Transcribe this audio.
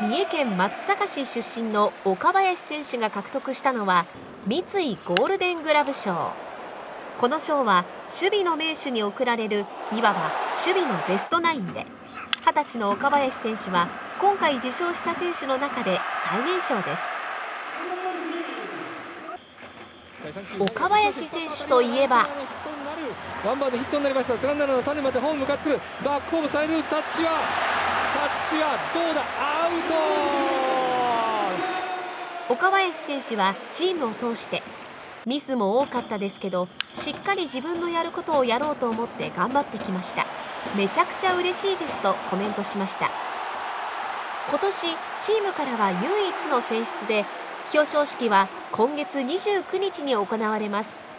三重県松阪市出身の岡林選手が獲得したのは三井ゴールデングラブ賞。この賞は守備の名手に贈られるいわば守備のベストナインで、20歳の岡林選手は今回受賞した選手の中で最年少です。岡林選手といえばワンバウンドヒットになりました。セカンドランナー3塁までホーム向かってくる。バックホームされる。タッチはどうだ、アウト。 岡林選手はチームを通してミスも多かったですけど、しっかり自分のやることをやろうと思って頑張ってきました。めちゃくちゃ嬉しいですとコメントしました。今年チームからは唯一の選出で、表彰式は今月29日に行われます。